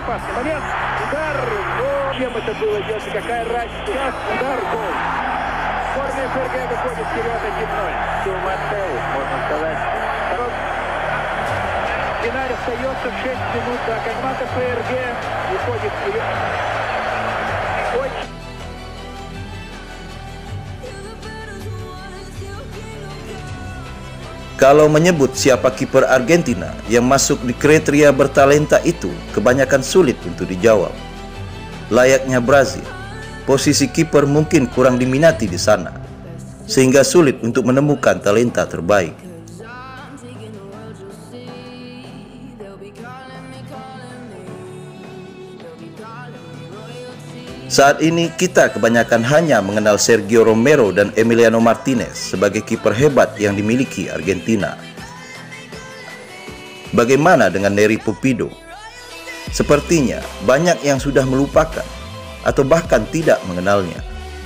опасный момент. Удар. О, кем это было, Йоси, какая разница. Удар, гол. Сборная ФРГ выходит вперед 1-0. Туматеу, можно сказать. В финале остается 6 минут, а команда ФРГ выходит вперед. Kalau menyebut siapa kiper Argentina yang masuk di kriteria bertalenta itu, kebanyakan sulit untuk dijawab. Layaknya Brazil, posisi kiper mungkin kurang diminati di sana, sehingga sulit untuk menemukan talenta terbaik. Saat ini kita kebanyakan hanya mengenal Sergio Romero dan Emiliano Martinez sebagai kiper hebat yang dimiliki Argentina. Bagaimana dengan Nery Pumpido? Sepertinya banyak yang sudah melupakan atau bahkan tidak mengenalnya.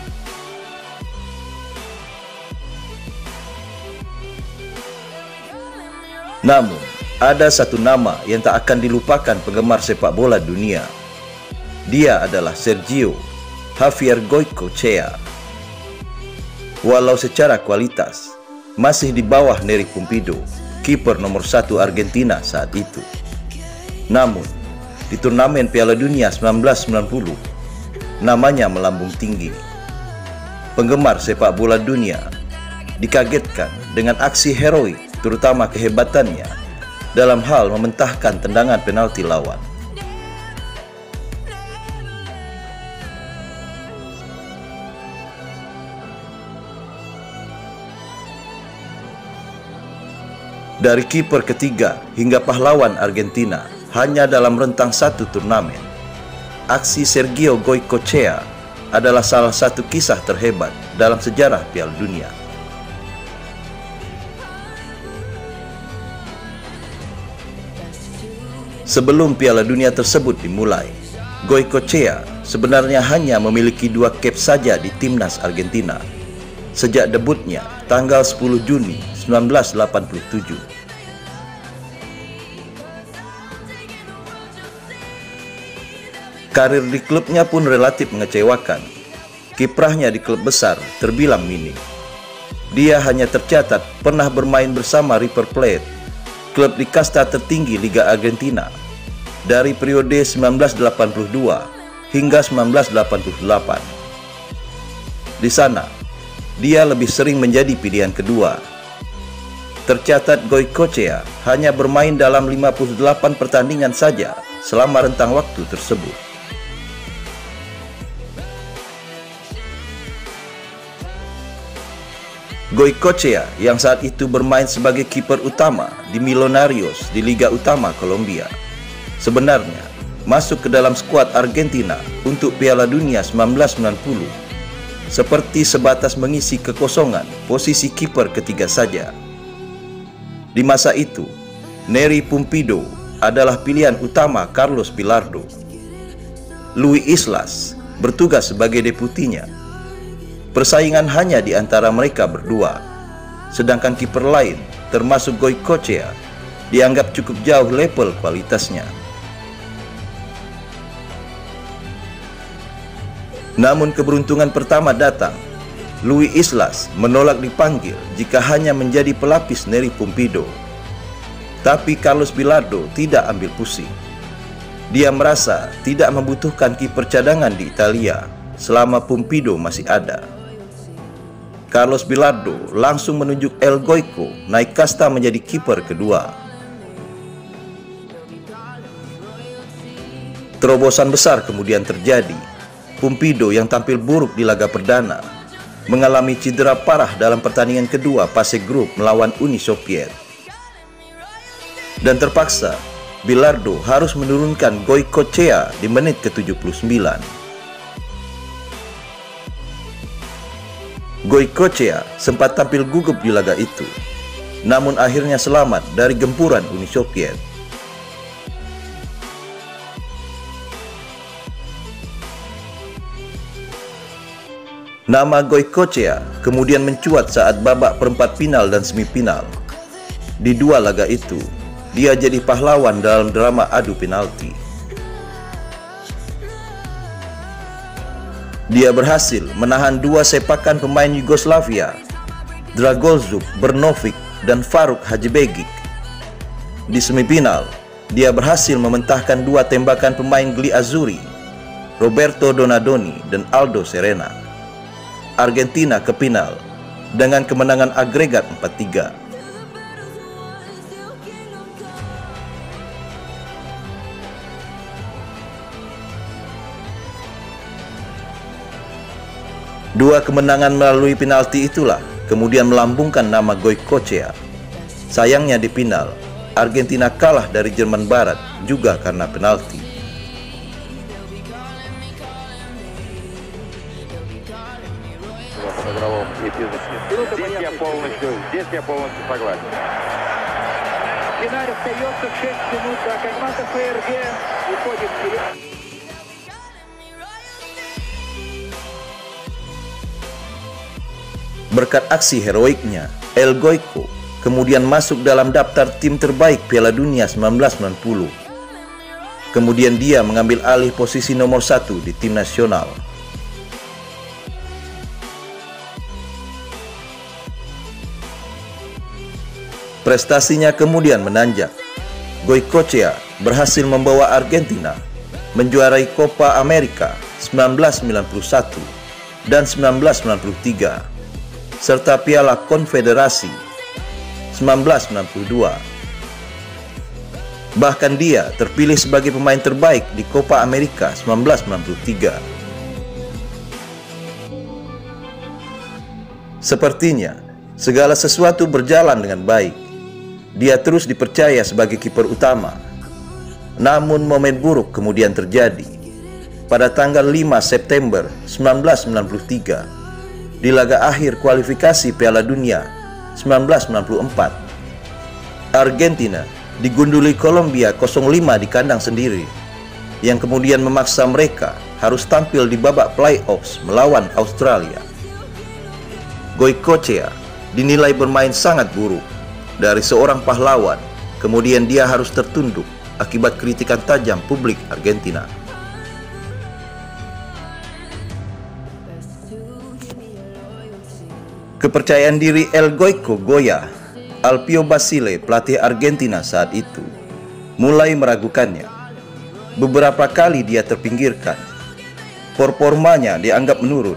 Namun, ada satu nama yang tak akan dilupakan penggemar sepak bola dunia. Dia adalah Sergio Javier Goycochea. Walau secara kualitas masih di bawah Nery Pumpido, kiper nomor 1 Argentina saat itu. Namun, di turnamen Piala Dunia 1990, namanya melambung tinggi. Penggemar sepak bola dunia dikagetkan dengan aksi heroik, terutama kehebatannya dalam hal mementahkan tendangan penalti lawan. Dari kiper ketiga hingga pahlawan Argentina hanya dalam rentang satu turnamen, aksi Sergio Goycochea adalah salah satu kisah terhebat dalam sejarah Piala Dunia. Sebelum Piala Dunia tersebut dimulai, Goycochea sebenarnya hanya memiliki 2 cap saja di timnas Argentina sejak debutnya tanggal 10 Juni 1987. Karir di klubnya pun relatif mengecewakan. Kiprahnya di klub besar terbilang minim. Dia hanya tercatat pernah bermain bersama River Plate, klub di kasta tertinggi Liga Argentina, dari periode 1982 hingga 1988. Di sana, dia lebih sering menjadi pilihan kedua. Tercatat Goycochea hanya bermain dalam 58 pertandingan saja selama rentang waktu tersebut. Goycochea yang saat itu bermain sebagai kiper utama di Millonarios di Liga Utama Kolombia, sebenarnya masuk ke dalam skuad Argentina untuk Piala Dunia 1990 seperti sebatas mengisi kekosongan posisi kiper ketiga saja. Di masa itu, Nery Pumpido adalah pilihan utama Carlos Bilardo. Luis Islas bertugas sebagai deputinya. Persaingan hanya di antara mereka berdua, sedangkan kiper lain, termasuk Goycochea, dianggap cukup jauh level kualitasnya. Namun keberuntungan pertama datang. Luis Islas menolak dipanggil jika hanya menjadi pelapis Nery Pumpido. Tapi Carlos Bilardo tidak ambil pusing. Dia merasa tidak membutuhkan kiper cadangan di Italia selama Pumpido masih ada. Carlos Bilardo langsung menunjuk El Goico naik kasta menjadi kiper kedua. Terobosan besar kemudian terjadi. Pumpido yang tampil buruk di laga perdana mengalami cedera parah dalam pertandingan kedua fase grup melawan Uni Soviet. Dan terpaksa Bilardo harus menurunkan Goycochea di menit ke-79. Goycochea sempat tampil gugup di laga itu, namun akhirnya selamat dari gempuran Uni Soviet. Nama Goycochea kemudian mencuat saat babak perempat final dan semifinal. Di 2 laga itu, dia jadi pahlawan dalam drama adu penalti. Dia berhasil menahan dua sepakan pemain Yugoslavia, Dragolzuk Brnovic dan Faruk Hadzibegic. Di semifinal, dia berhasil mementahkan dua tembakan pemain Gli Azzurri, Roberto Donadoni dan Aldo Serena. Argentina ke final dengan kemenangan agregat 4-3. Dua kemenangan melalui penalti itulah kemudian melambungkan nama Goicoechea. Sayangnya di final, Argentina kalah dari Jerman Barat juga karena penalti. Berkat aksi heroiknya, El Goico kemudian masuk dalam daftar tim terbaik Piala Dunia 1990. Kemudian dia mengambil alih posisi nomor 1 di tim nasional. Prestasinya kemudian menanjak. Goicoechea berhasil membawa Argentina menjuarai Copa America 1991 dan 1993. Serta Piala Konfederasi 1992. Bahkan dia terpilih sebagai pemain terbaik di Copa America 1993. Sepertinya segala sesuatu berjalan dengan baik. Dia terus dipercaya sebagai kiper utama. Namun momen buruk kemudian terjadi. Pada tanggal 5 September 1993, di laga akhir kualifikasi Piala Dunia 1994, Argentina digunduli Kolombia 0-5 di kandang sendiri, yang kemudian memaksa mereka harus tampil di babak playoffs melawan Australia. Goicoechea dinilai bermain sangat buruk. Dari seorang pahlawan, kemudian dia harus tertunduk akibat kritikan tajam publik Argentina. Kepercayaan diri El Goico goyah. Alpio Basile, pelatih Argentina saat itu, mulai meragukannya. Beberapa kali dia terpinggirkan. Performanya dianggap menurun.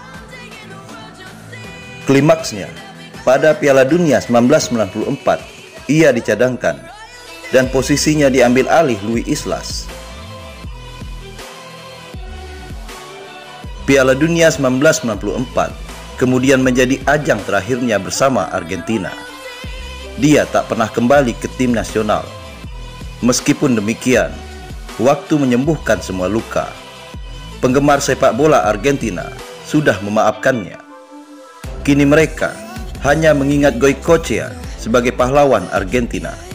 Klimaksnya, pada Piala Dunia 1994, ia dicadangkan dan posisinya diambil alih Luis Islas. Piala Dunia 1994 kemudian menjadi ajang terakhirnya bersama Argentina. Dia tak pernah kembali ke tim nasional. Meskipun demikian, waktu menyembuhkan semua luka. Penggemar sepak bola Argentina sudah memaafkannya. Kini mereka hanya mengingat Goicoechea sebagai pahlawan Argentina.